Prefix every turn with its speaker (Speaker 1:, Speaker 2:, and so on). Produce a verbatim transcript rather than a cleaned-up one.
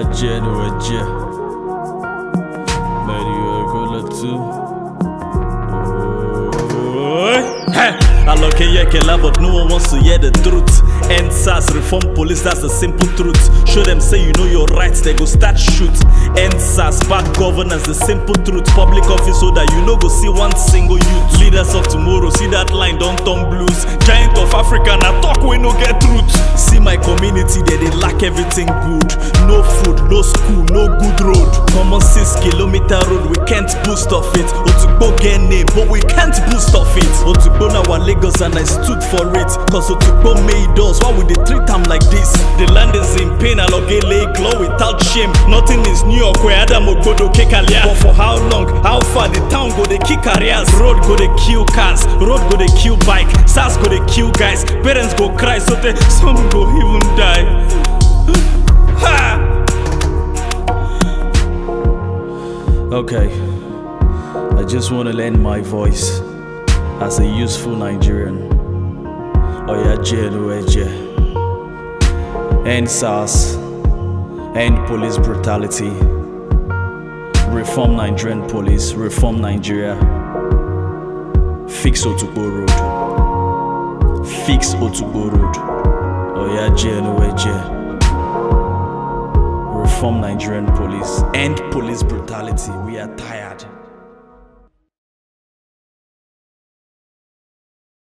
Speaker 1: ya je no je. Mario Gola too. Hey, I look at your but no one wants to hear the truth. End S A R S, reform police, that's the simple truth. Show them say you know your rights, they go start shoot. End S A R S, bad governance, the simple truth. Public office so that you know go see one single youth. Leaders of tomorrow, see that line, don't turn blues. Giant of Africa, now talk we no get truth. See my community, there they lack everything good. No food, no school, no good road. Common six kilometer road, we can't boost off it. Otukbo get name, but we can't boost off it. Otukbo now our Lagos and I stood for it. Cause Otukbo made us, why would they treat them like this? The land is in pain, I log lay glow without shame. Nothing is New York where Adam Ogodo Kekalia. But for how long, how far the town go they kick careers? Road go they kill cars, road go they kill bike, S A R S go they kill guys, parents go cry, so they some go even die. Ha! Okay, I just want to lend my voice as a useful Nigerian. Oya Jenueje. End S A R S, end police brutality, reform Nigerian police, reform Nigeria, fix Otukbo Road, fix Otukbo Road. Oya Jenueje. Reform Nigerian police, end police brutality. We are tired.